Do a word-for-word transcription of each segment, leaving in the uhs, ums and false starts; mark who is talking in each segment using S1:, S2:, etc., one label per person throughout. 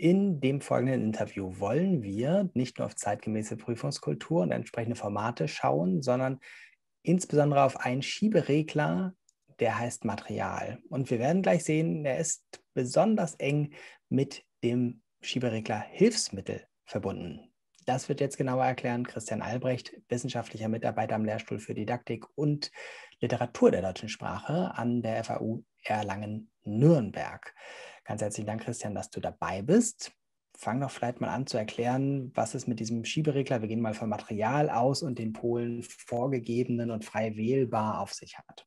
S1: In dem folgenden Interview wollen wir nicht nur auf zeitgemäße Prüfungskultur und entsprechende Formate schauen, sondern insbesondere auf einen Schieberegler, der heißt Material. Und wir werden gleich sehen, der ist besonders eng mit dem Schieberegler Hilfsmittel verbunden. Das wird jetzt genauer erklären Christian Albrecht, wissenschaftlicher Mitarbeiter am Lehrstuhl für Didaktik und Literatur der deutschen Sprache an der F A U Erlangen-Nürnberg. Ganz herzlichen Dank, Christian, dass du dabei bist. Fang doch vielleicht mal an zu erklären, was es mit diesem Schieberegler, wir gehen mal von Material aus und den Polen vorgegebenen und frei wählbar auf sich hat.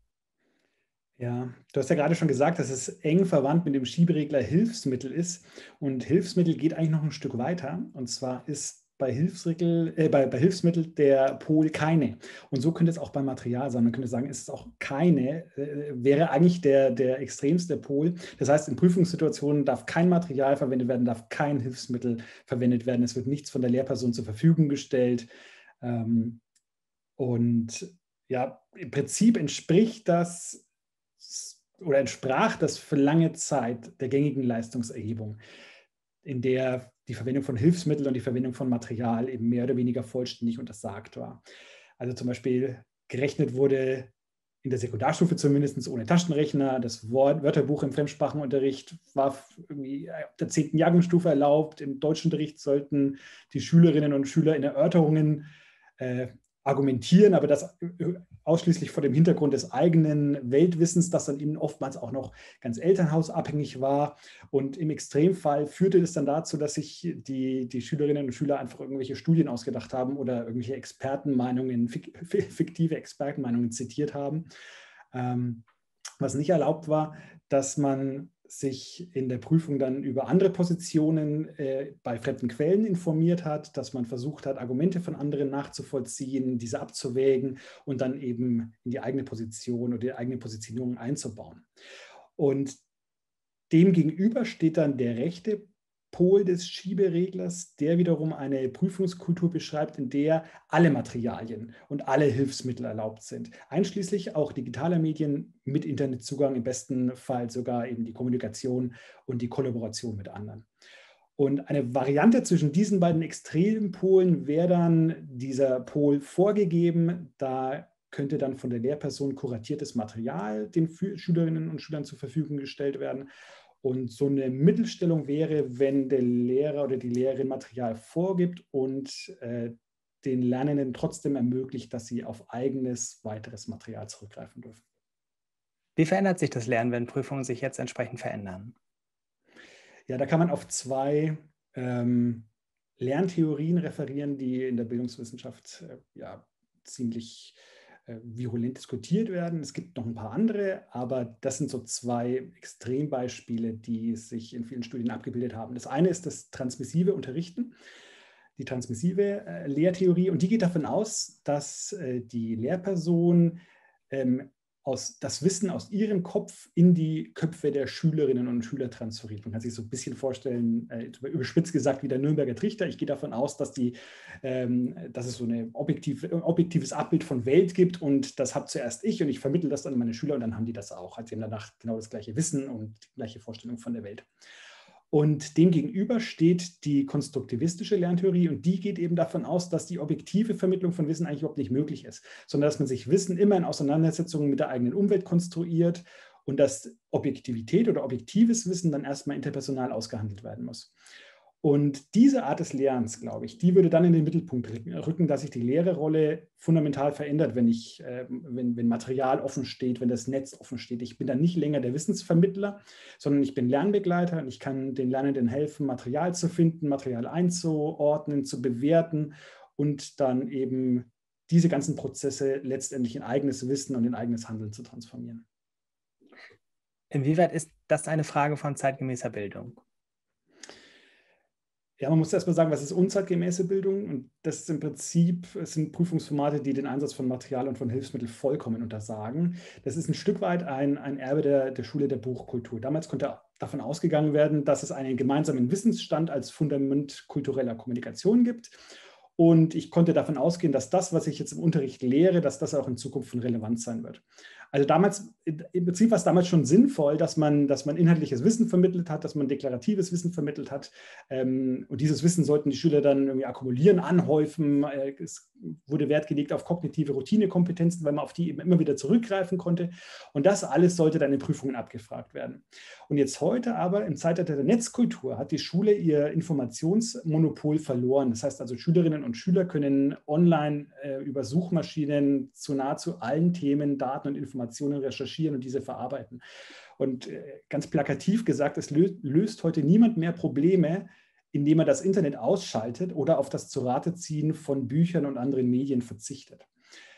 S2: Ja, du hast ja gerade schon gesagt, dass es eng verwandt mit dem Schieberegler Hilfsmittel ist. Und Hilfsmittel geht eigentlich noch ein Stück weiter. Und zwar ist bei, Hilfsregel, äh, bei, bei Hilfsmittel der Pol keine. Und so könnte es auch beim Material sein. Man könnte sagen, es ist auch keine, äh, wäre eigentlich der, der extremste Pol. Das heißt, in Prüfungssituationen darf kein Material verwendet werden, darf kein Hilfsmittel verwendet werden. Es wird nichts von der Lehrperson zur Verfügung gestellt. Ähm, und ja, im Prinzip entspricht das oder entsprach das für lange Zeit der gängigen Leistungserhebung, in der die Verwendung von Hilfsmitteln und die Verwendung von Material eben mehr oder weniger vollständig untersagt war. Also zum Beispiel gerechnet wurde in der Sekundarstufe zumindest ohne Taschenrechner. Das Wort, Wörterbuch im Fremdsprachenunterricht war irgendwie ab der zehnten Jahrgangsstufe erlaubt. Im Deutschunterricht sollten die Schülerinnen und Schüler in Erörterungen äh, argumentieren, aber das ausschließlich vor dem Hintergrund des eigenen Weltwissens, das dann eben oftmals auch noch ganz elternhausabhängig war. Und im Extremfall führte es dann dazu, dass sich die, die Schülerinnen und Schüler einfach irgendwelche Studien ausgedacht haben oder irgendwelche Expertenmeinungen, fiktive Expertenmeinungen zitiert haben. Ähm, was nicht erlaubt war, dass man sich in der Prüfung dann über andere Positionen äh, bei fremden Quellen informiert hat, dass man versucht hat, Argumente von anderen nachzuvollziehen, diese abzuwägen und dann eben in die eigene Position oder die eigene Positionierung einzubauen. Und demgegenüber steht dann der rechte Pol des Schiebereglers, der wiederum eine Prüfungskultur beschreibt, in der alle Materialien und alle Hilfsmittel erlaubt sind, einschließlich auch digitaler Medien mit Internetzugang, im besten Fall sogar eben die Kommunikation und die Kollaboration mit anderen. Und eine Variante zwischen diesen beiden Extrempolen wäre dann dieser Pol vorgegeben. Da könnte dann von der Lehrperson kuratiertes Material den Schülerinnen und Schülern zur Verfügung gestellt werden. Und so eine Mittelstellung wäre, wenn der Lehrer oder die Lehrerin Material vorgibt und äh, den Lernenden trotzdem ermöglicht, dass sie auf eigenes weiteres Material zurückgreifen dürfen.
S1: Wie verändert sich das Lernen, wenn Prüfungen sich jetzt entsprechend verändern?
S2: Ja, da kann man auf zwei ähm, Lerntheorien referieren, die in der Bildungswissenschaft äh, ja, ziemlich virulent diskutiert werden. Es gibt noch ein paar andere, aber das sind so zwei Extrembeispiele, die sich in vielen Studien abgebildet haben. Das eine ist das transmissive Unterrichten, die transmissive äh, Lehrtheorie, und die geht davon aus, dass äh, die Lehrperson ähm, aus, das Wissen aus ihrem Kopf in die Köpfe der Schülerinnen und Schüler transferiert. Man kann sich so ein bisschen vorstellen, äh, überspitzt gesagt, wie der Nürnberger Trichter. Ich gehe davon aus, dass, die, ähm, dass es so eine objektiv, ein objektives Abbild von Welt gibt, und das habe zuerst ich und ich vermittle das dann an meine Schüler und dann haben die das auch. Also sie haben danach genau das gleiche Wissen und die gleiche Vorstellung von der Welt. Und demgegenüber steht die konstruktivistische Lerntheorie, und die geht eben davon aus, dass die objektive Vermittlung von Wissen eigentlich überhaupt nicht möglich ist, sondern dass man sich Wissen immer in Auseinandersetzungen mit der eigenen Umwelt konstruiert und dass Objektivität oder objektives Wissen dann erstmal interpersonal ausgehandelt werden muss. Und diese Art des Lernens, glaube ich, die würde dann in den Mittelpunkt rücken, dass sich die Lehrerrolle fundamental verändert, wenn, ich, äh, wenn, wenn Material offen steht, wenn das Netz offen steht. Ich bin dann nicht länger der Wissensvermittler, sondern ich bin Lernbegleiter und ich kann den Lernenden helfen, Material zu finden, Material einzuordnen, zu bewerten und dann eben diese ganzen Prozesse letztendlich in eigenes Wissen und in eigenes Handeln zu transformieren.
S1: Inwieweit ist das eine Frage von zeitgemäßer Bildung?
S2: Ja, man muss erstmal sagen, was ist unzeitgemäße Bildung? Und das ist im Prinzip, es sind Prüfungsformate, die den Einsatz von Material und von Hilfsmitteln vollkommen untersagen. Das ist ein Stück weit ein, ein Erbe der, der Schule der Buchkultur. Damals konnte davon ausgegangen werden, dass es einen gemeinsamen Wissensstand als Fundament kultureller Kommunikation gibt. Und ich konnte davon ausgehen, dass das, was ich jetzt im Unterricht lehre, dass das auch in Zukunft von Relevanz sein wird. Also damals, im Prinzip war es damals schon sinnvoll, dass man, dass man inhaltliches Wissen vermittelt hat, dass man deklaratives Wissen vermittelt hat. Ähm, und dieses Wissen sollten die Schüler dann irgendwie akkumulieren, anhäufen. Äh, es wurde Wert gelegt auf kognitive Routinekompetenzen, weil man auf die eben immer wieder zurückgreifen konnte. Und das alles sollte dann in Prüfungen abgefragt werden. Und jetzt heute aber, im Zeitalter der Netzkultur, hat die Schule ihr Informationsmonopol verloren. Das heißt also, Schülerinnen und Schüler können online äh, über Suchmaschinen zu nahezu allen Themen, Daten und Informationen recherchieren und diese verarbeiten. Und äh, ganz plakativ gesagt, es löst, löst heute niemand mehr Probleme, indem er das Internet ausschaltet oder auf das Zurateziehen von Büchern und anderen Medien verzichtet.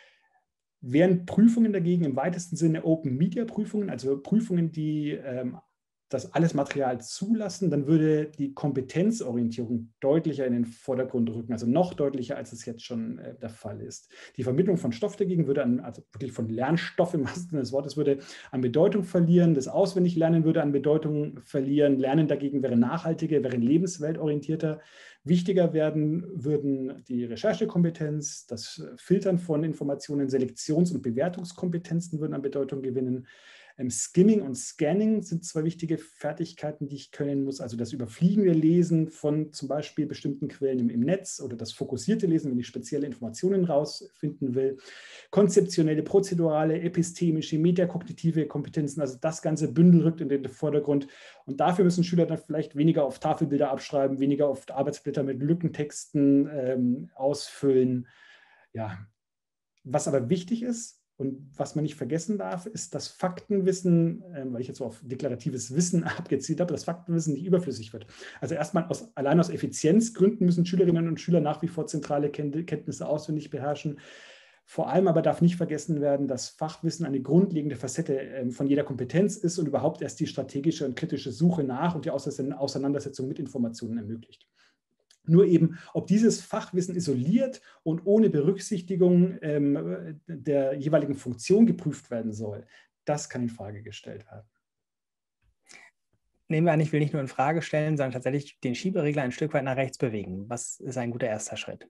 S2: Während Prüfungen dagegen im weitesten Sinne Open-Media-Prüfungen, also Prüfungen, die ähm, das alles Material zulassen, dann würde die Kompetenzorientierung deutlicher in den Vordergrund rücken, also noch deutlicher, als es jetzt schon äh, der Fall ist. Die Vermittlung von Stoff dagegen würde an, also wirklich von Lernstoff im wahrsten Sinne des Wortes, würde an Bedeutung verlieren, das Auswendiglernen würde an Bedeutung verlieren, Lernen dagegen wäre nachhaltiger, wäre lebensweltorientierter. Wichtiger werden würden die Recherchekompetenz, das Filtern von Informationen, Selektions- und Bewertungskompetenzen würden an Bedeutung gewinnen. Skimming und Scanning sind zwei wichtige Fertigkeiten, die ich können muss. Also das überfliegende Lesen von zum Beispiel bestimmten Quellen im, im Netz oder das fokussierte Lesen, wenn ich spezielle Informationen rausfinden will. Konzeptionelle, prozedurale, epistemische, metakognitive Kompetenzen, also das ganze Bündel rückt in den Vordergrund. Und dafür müssen Schüler dann vielleicht weniger oft Tafelbilder abschreiben, weniger oft Arbeitsblätter mit Lückentexten ähm, ausfüllen. Ja, was aber wichtig ist, und was man nicht vergessen darf, ist das Faktenwissen, äh, weil ich jetzt so auf deklaratives Wissen abgezielt habe, das Faktenwissen nicht überflüssig wird. Also erstmal aus, allein aus Effizienzgründen müssen Schülerinnen und Schüler nach wie vor zentrale Kenntnisse auswendig beherrschen. Vor allem aber darf nicht vergessen werden, dass Fachwissen eine grundlegende Facette äh, von jeder Kompetenz ist und überhaupt erst die strategische und kritische Suche nach und die Auseinandersetzung mit Informationen ermöglicht. Nur eben, ob dieses Fachwissen isoliert und ohne Berücksichtigung ähm, der jeweiligen Funktion geprüft werden soll, das kann in Frage gestellt werden.
S1: Nehmen wir an, ich will nicht nur in Frage stellen, sondern tatsächlich den Schieberegler ein Stück weit nach rechts bewegen. Was ist ein guter erster Schritt?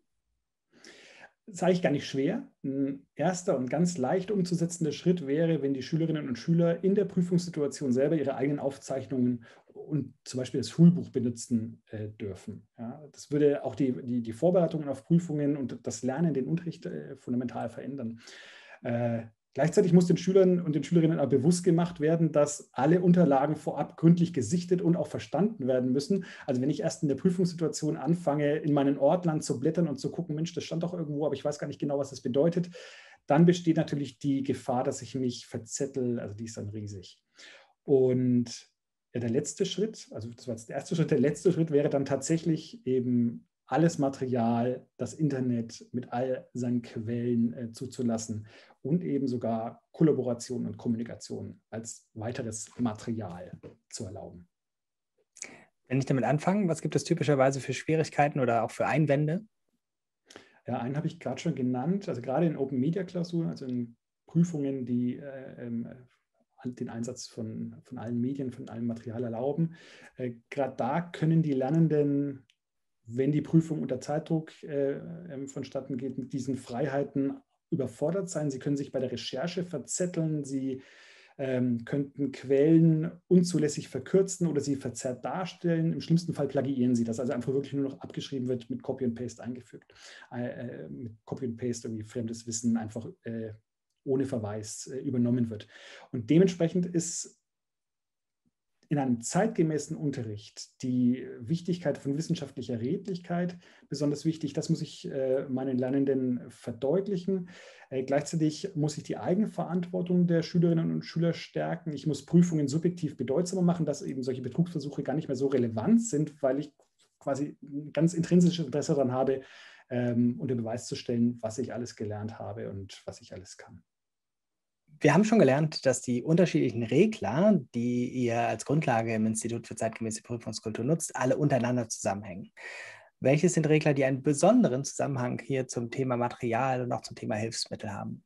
S2: Das ist eigentlich gar nicht schwer. Ein erster und ganz leicht umzusetzender Schritt wäre, wenn die Schülerinnen und Schüler in der Prüfungssituation selber ihre eigenen Aufzeichnungen und zum Beispiel das Schulbuch benutzen äh, dürfen. Ja, das würde auch die, die, die Vorbereitungen auf Prüfungen und das Lernen, den Unterricht äh, fundamental verändern. Äh, Gleichzeitig muss den Schülern und den Schülerinnen auch bewusst gemacht werden, dass alle Unterlagen vorab gründlich gesichtet und auch verstanden werden müssen. Also wenn ich erst in der Prüfungssituation anfange, in meinen Ordnern zu blättern und zu gucken, Mensch, das stand doch irgendwo, aber ich weiß gar nicht genau, was das bedeutet, dann besteht natürlich die Gefahr, dass ich mich verzettel, also die ist dann riesig. Und ja, der letzte Schritt, also das war jetzt der erste Schritt, der letzte Schritt wäre dann tatsächlich eben alles Material, das Internet mit all seinen Quellen äh, zuzulassen und eben sogar Kollaboration und Kommunikation als weiteres Material zu erlauben.
S1: Wenn ich damit anfange, was gibt es typischerweise für Schwierigkeiten oder auch für Einwände?
S2: Ja, einen habe ich gerade schon genannt, also gerade in Open-Media-Klausuren, also in Prüfungen, die äh, ähm, den Einsatz von, von allen Medien, von allem Material erlauben. Äh, gerade da können die Lernenden, wenn die Prüfung unter Zeitdruck äh, vonstatten geht, mit diesen Freiheiten überfordert sein. Sie können sich bei der Recherche verzetteln, sie ähm, könnten Quellen unzulässig verkürzen oder sie verzerrt darstellen. Im schlimmsten Fall plagiieren sie das, also einfach wirklich nur noch abgeschrieben wird, mit Copy and Paste eingefügt. Äh, mit Copy and Paste irgendwie fremdes Wissen einfach äh, ohne Verweis äh, übernommen wird. Und dementsprechend ist in einem zeitgemäßen Unterricht die Wichtigkeit von wissenschaftlicher Redlichkeit besonders wichtig. Das muss ich äh, meinen Lernenden verdeutlichen. Äh, gleichzeitig muss ich die Eigenverantwortung der Schülerinnen und Schüler stärken. Ich muss Prüfungen subjektiv bedeutsamer machen, dass eben solche Betrugsversuche gar nicht mehr so relevant sind, weil ich quasi ein ganz intrinsisches Interesse daran habe, ähm, unter Beweis zu stellen, was ich alles gelernt habe und was ich alles kann.
S1: Wir haben schon gelernt, dass die unterschiedlichen Regler, die ihr als Grundlage im Institut für zeitgemäße Prüfungskultur nutzt, alle untereinander zusammenhängen. Welche sind Regler, die einen besonderen Zusammenhang hier zum Thema Material und auch zum Thema Hilfsmittel haben?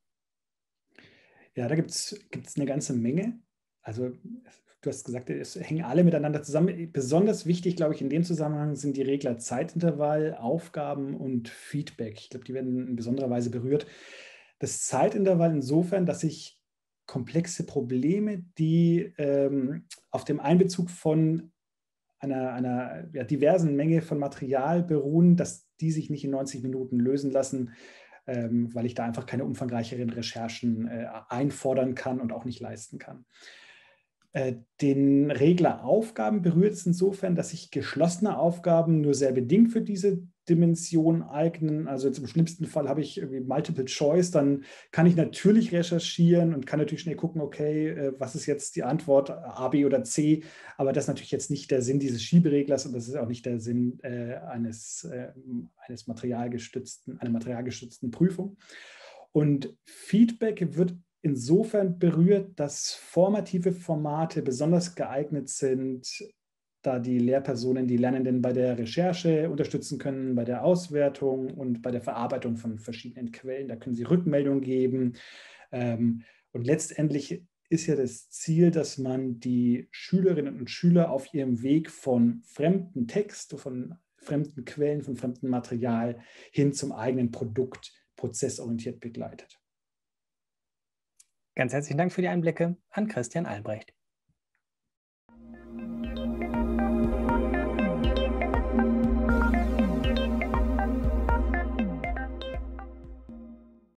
S2: Ja, da gibt es eine ganze Menge. Also du hast gesagt, es hängen alle miteinander zusammen. Besonders wichtig, glaube ich, in dem Zusammenhang sind die Regler Zeitintervall, Aufgaben und Feedback. Ich glaube, die werden in besonderer Weise berührt. Das Zeitintervall insofern, dass ich komplexe Probleme, die ähm, auf dem Einbezug von einer, einer ja, diversen Menge von Material beruhen, dass die sich nicht in neunzig Minuten lösen lassen, ähm, weil ich da einfach keine umfangreicheren Recherchen äh, einfordern kann und auch nicht leisten kann. Äh, den Regler Aufgaben berührt es insofern, dass sich geschlossene Aufgaben nur sehr bedingt für diese Dimension eignen. Also jetzt im schlimmsten Fall habe ich irgendwie Multiple Choice, dann kann ich natürlich recherchieren und kann natürlich schnell gucken, okay, äh, was ist jetzt die Antwort, A, B oder C, aber das ist natürlich jetzt nicht der Sinn dieses Schiebereglers und das ist auch nicht der Sinn äh, eines, äh, eines materialgestützten, einer materialgestützten Prüfung. Und Feedback wird insofern berührt, dass formative Formate besonders geeignet sind, da die Lehrpersonen die Lernenden bei der Recherche unterstützen können, bei der Auswertung und bei der Verarbeitung von verschiedenen Quellen. Da können sie Rückmeldung geben. Und letztendlich ist ja das Ziel, dass man die Schülerinnen und Schüler auf ihrem Weg von fremden Text, von fremden Quellen, von fremdem Material hin zum eigenen Produkt prozessorientiert begleitet.
S1: Ganz herzlichen Dank für die Einblicke an Christian Albrecht.